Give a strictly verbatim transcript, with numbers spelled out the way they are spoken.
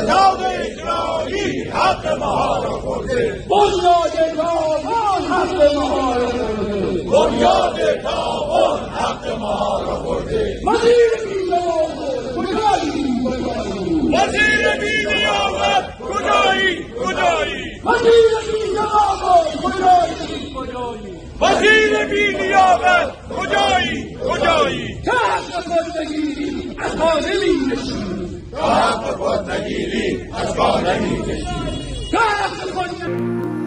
نهاد اسرائیل حق ما را خورده، بنیاد تاوان حق ما را خورده، بنیاد تاوان حق ما را خورده. وزیر بی‌نیازه کجایی کجایی، وزیر بی‌نیازه کجایی کجایی، وزیر بی‌نیازه کجایی کجایی، وزیر بی‌نیازه کجایی کجایی. تا حق خود نگیری از خانه می‌نشینی، تا حق خود نگیری از خانه می‌کشی. تا حق خود